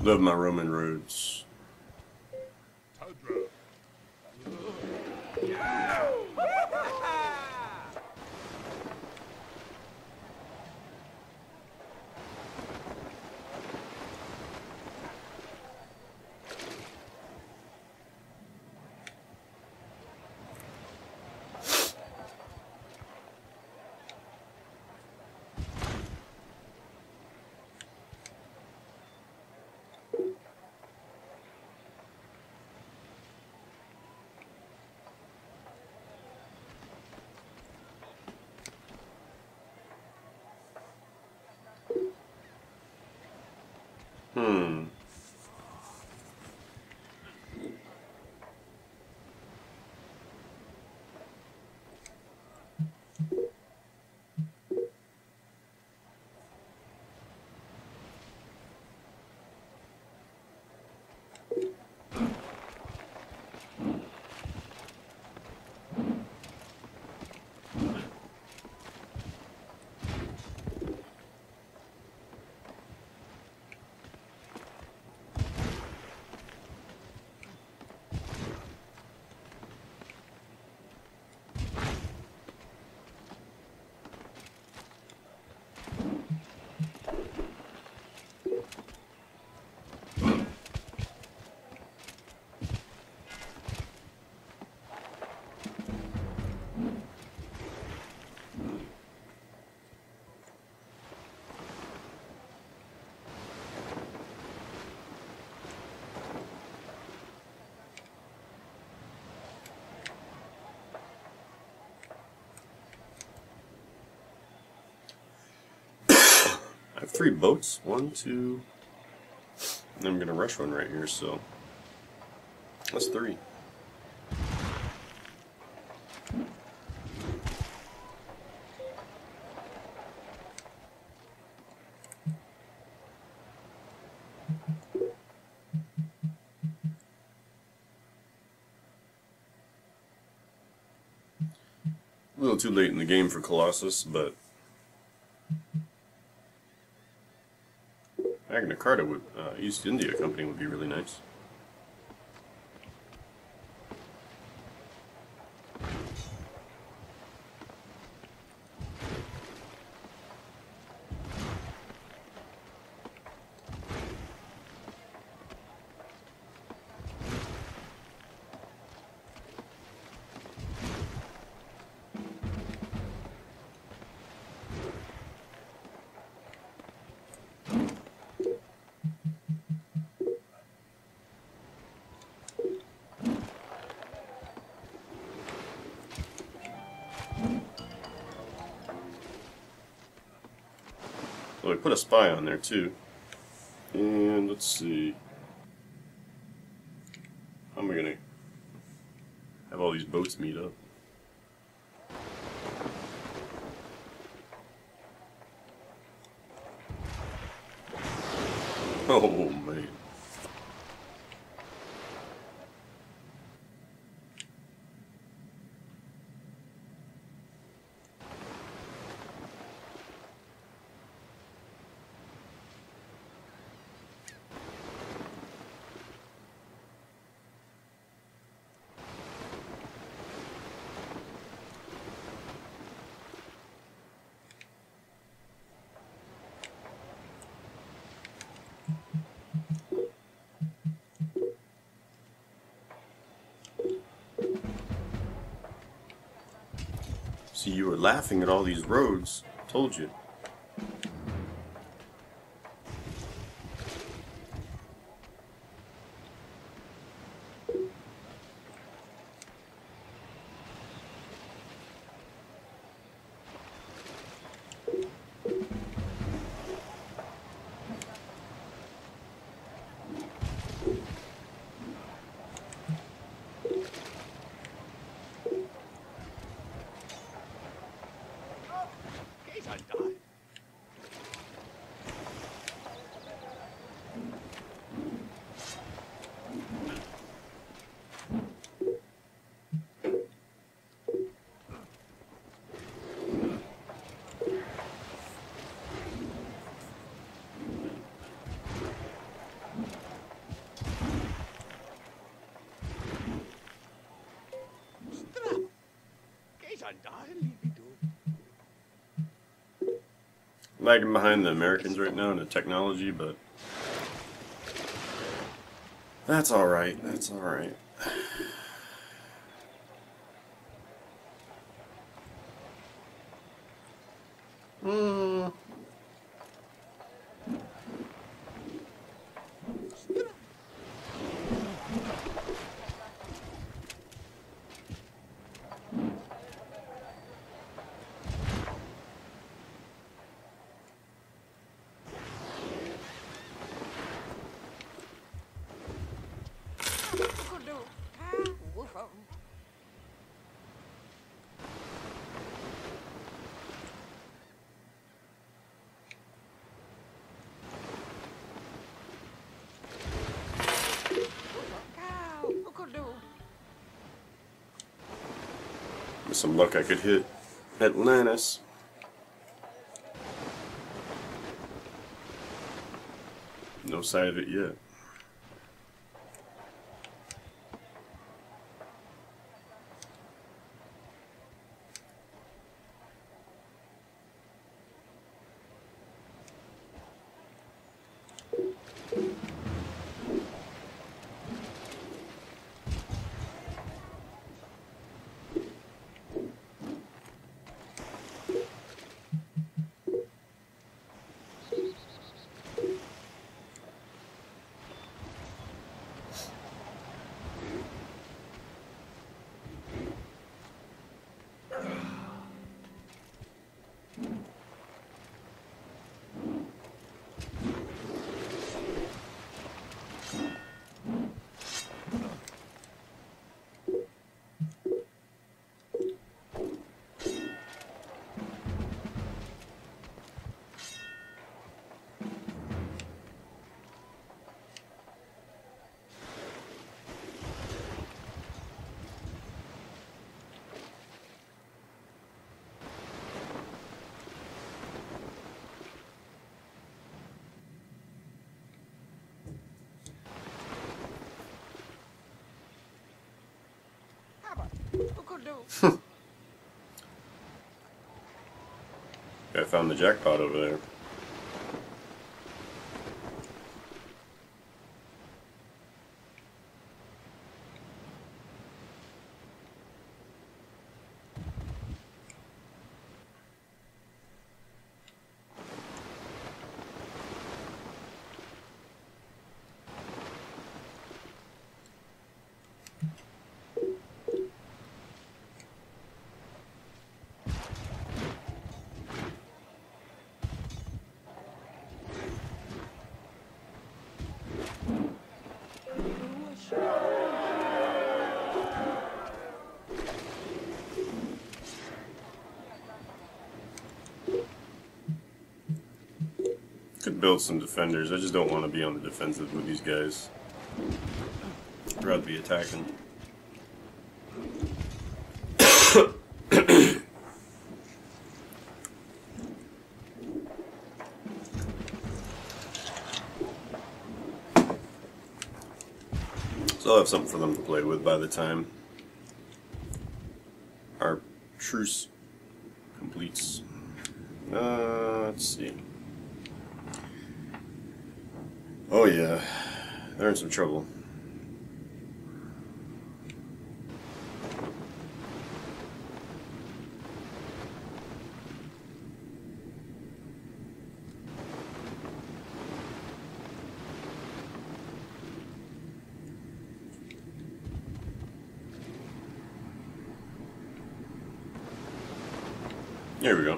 Love my Roman roads. Hmm. I have 3 boats. 1, 2. And I'm gonna rush one right here, so that's 3. A little too late in the game for Colossus, but Magna Carta would, East India Company would be really nice. Well, we put a spy on there too. And let's see. How am I gonna have all these boats meet up? Oh man. See, you were laughing at all these roads. Told you. He's undone. lagging behind the Americans right now in the technology, but that's alright, that's alright. With some luck, I could hit Atlantis. No sight of it yet. I found the jackpot over there. Could build some defenders. I just don't want to be on the defensive with these guys. I'd rather be attacking. So I'll have something for them to play with by the time our truce completes. Let's see. Oh yeah, they're in some trouble. There we go.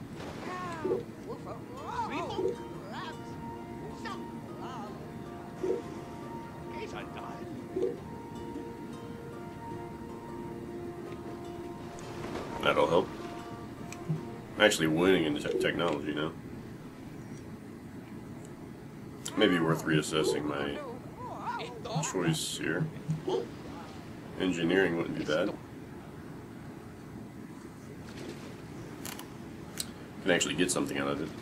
That'll help. I'm actually winning in the technology now. Maybe worth reassessing my choice here. Engineering wouldn't be bad. Can actually get something out of it.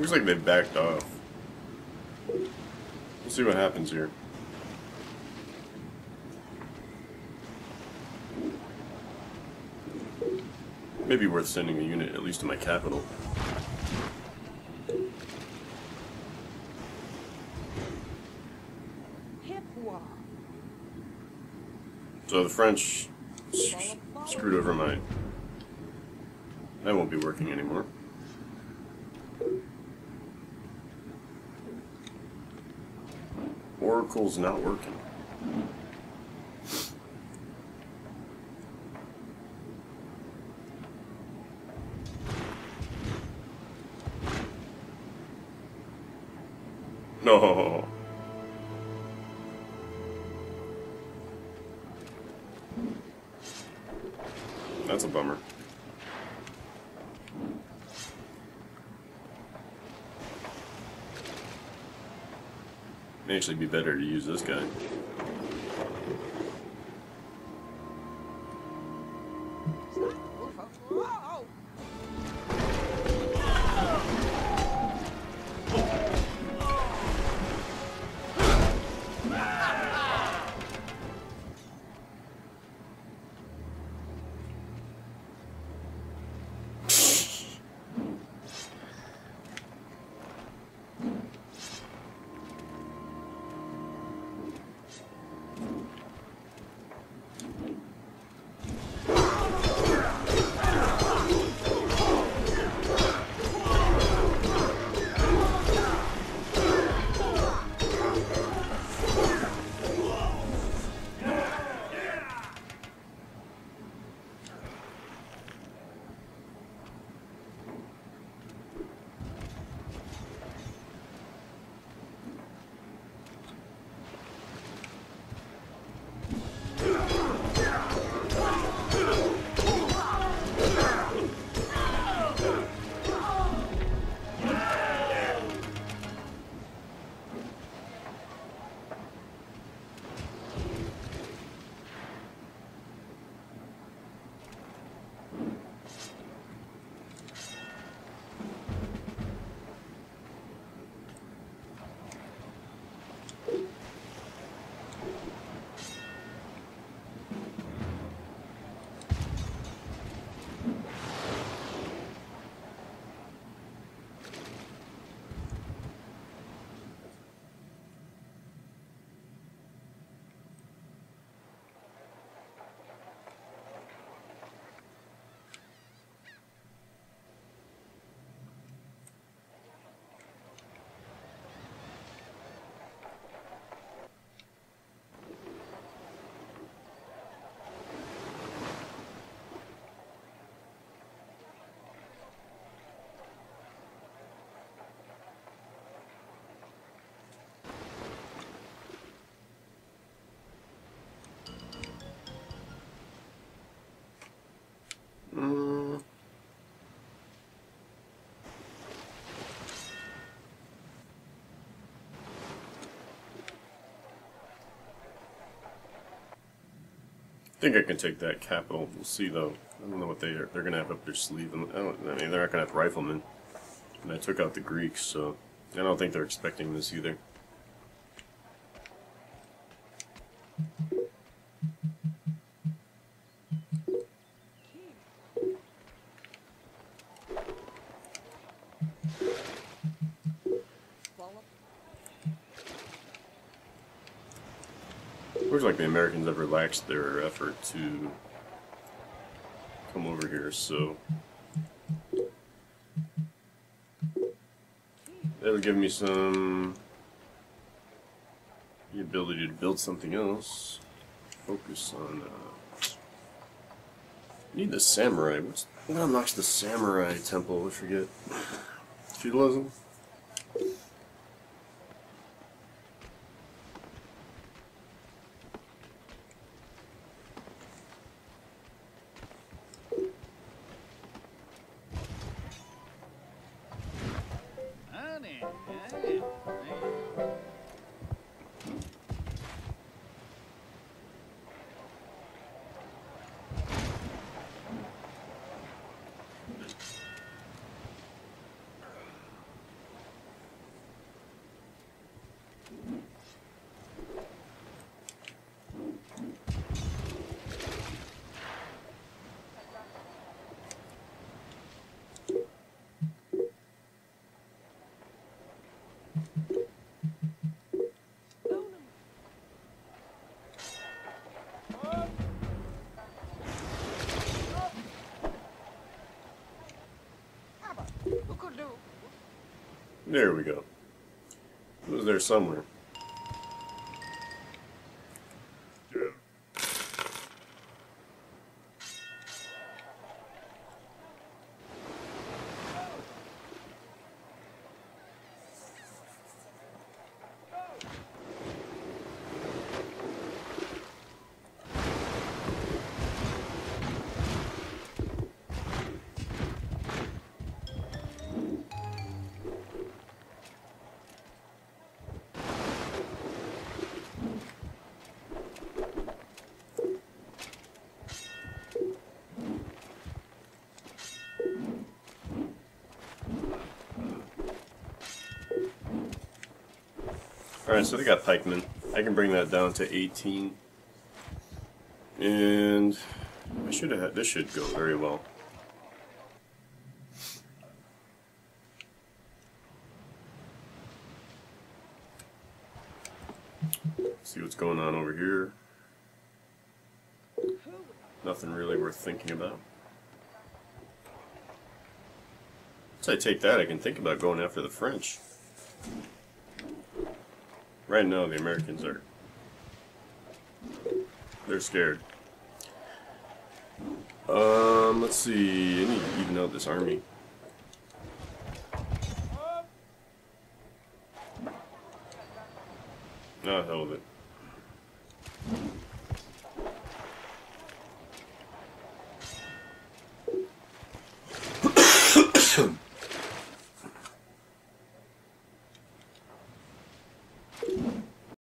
Looks like they backed off. We'll see what happens here. Maybe worth sending a unit, at least to my capital. So the French screwed over mine. That won't be working anymore. Oracle's not working. No. That's a bummer. May actually be better to use this guy. I think I can take that capital. We'll see though. I don't know what they're gonna have up their sleeve. I mean, they're not gonna have riflemen. And I took out the Greeks, so I don't think they're expecting this either. Looks like the Americans have relaxed their effort to come over here, so that'll give me the ability to build something else. Focus on. Need the samurai. What unlocks the samurai temple? I forget. Feudalism. There we go. It was there somewhere. Alright, so they got pikemen. I can bring that down to 18. And I should have had, this should go very well. See what's going on over here. Nothing really worth thinking about. Once I take that, I can think about going after the French. Right now, the Americans are... they're scared. Let's see. I need to even out this army. Oh, hell of it.